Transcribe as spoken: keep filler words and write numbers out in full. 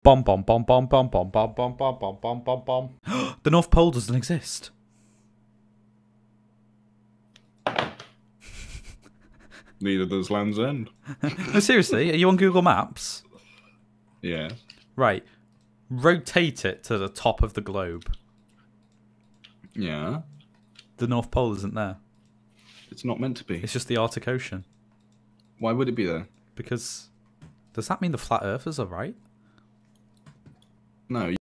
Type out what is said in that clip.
Bom bom bom bom bom bom bom bom bom bom bom bom bom. The North Pole doesn't exist. Neither does Land's End. No, seriously, are you on Google Maps? Yeah. Right. Rotate it to the top of the globe. Yeah. The North Pole isn't there. It's not meant to be. It's just the Arctic Ocean. Why would it be there? Because does that mean the flat earthers are right? No.